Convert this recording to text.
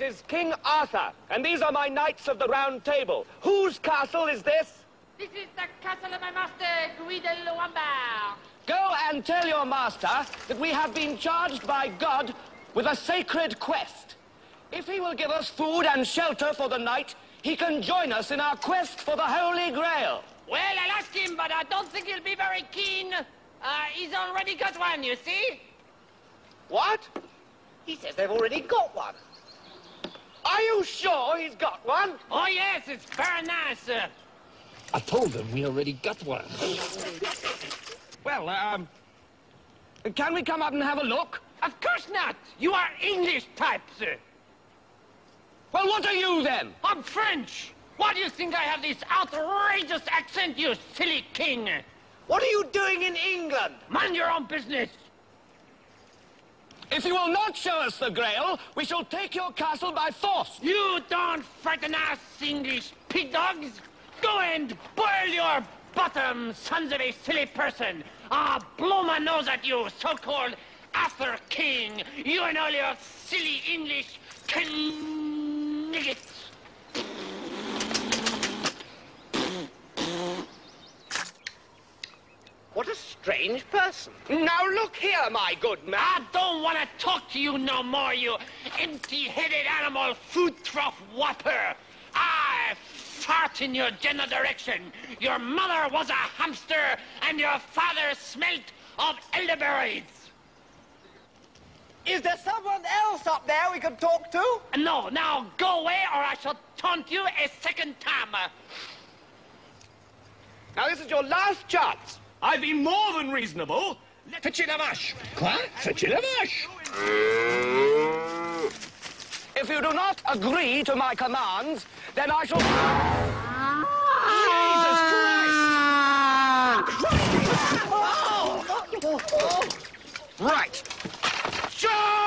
it is King Arthur, and these are my knights of the Round Table. Whose castle is this? This is the castle of my master, Guy de Lombard. Go and tell your master that we have been charged by God with a sacred quest. If he will give us food and shelter for the night, he can join us in our quest for the Holy Grail. Well, I'll ask him, but I don't think he'll be very keen. He's already got one, you see? What? He says they've already got one. Are you sure he's got one? Oh, yes, it's very nice. I told them we already got one. Well, can we come up and have a look? Of course not. You are English type, sir. Well, what are you then? I'm French. Why do you think I have this outrageous accent, you silly king? What are you doing in England? Mind your own business. If you will not show us the Grail, we shall take your castle by force. You don't frighten us, English pig dogs. Go and boil your bottom, sons of a silly person. I'll blow my nose at you, so-called Arthur King. You and all your silly English kniggets. What a strange person. Now look here, my good man. I don't want to talk to you no more, you empty-headed animal food trough whopper. I fart in your general direction. Your mother was a hamster, and your father smelt of elderberries. Is there someone else up there we can talk to? No, now go away, or I shall taunt you a second time. Now this is your last chance. I've been more than reasonable. Fetchez la vache. Quoi? Fetchez la vache. If you do not agree to my commands, then I shall... Jesus Christ! Right. Charge!